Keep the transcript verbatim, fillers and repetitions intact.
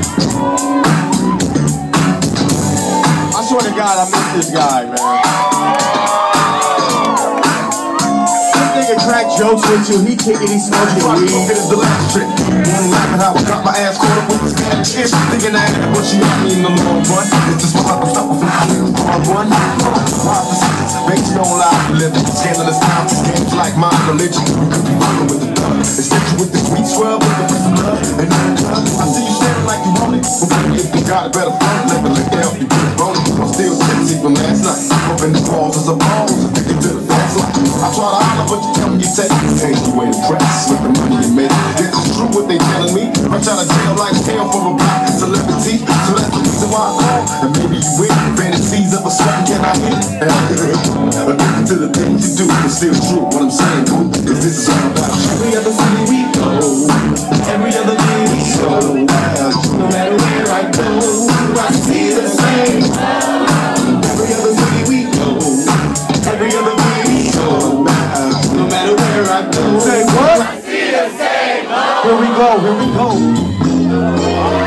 I swear to God, I miss this guy, man. This nigga crack jokes with you, he kicking, he smoking weed. It is the last trick. One laughing how I got my ass caught up with this Spanish ish. Thinking that but she had me in the long run. It's just what I'm stuck with the hard one. Five decisions, makes you don't lie for living. Scandalous times, games like my religion. You could be working with the thug. Instead you with the sweet scrub, with the some love. And then the club, I see you staring like you want it. But baby, if you got a better phone, let me let help you get it rolling. I'm still tipsy from last night. Open the balls as a balls, and take it to the fast life. I try to holler, but you tell me you take it. Change the way to dress, with the money you made. Is it true what they telling me? I'm trying to jail like hell for a black celebrity. So that's the reason why I call. And maybe you win fantasies of a certain can I hit? Addicted to the things you do, it's still true. What I'm saying, boo, is this is all about you. Every other city we go, every other day we go. No matter where I go, I see the same. Every other city we go, every other day we go. No matter where I go, say what? I see the same. Here we go, here we go.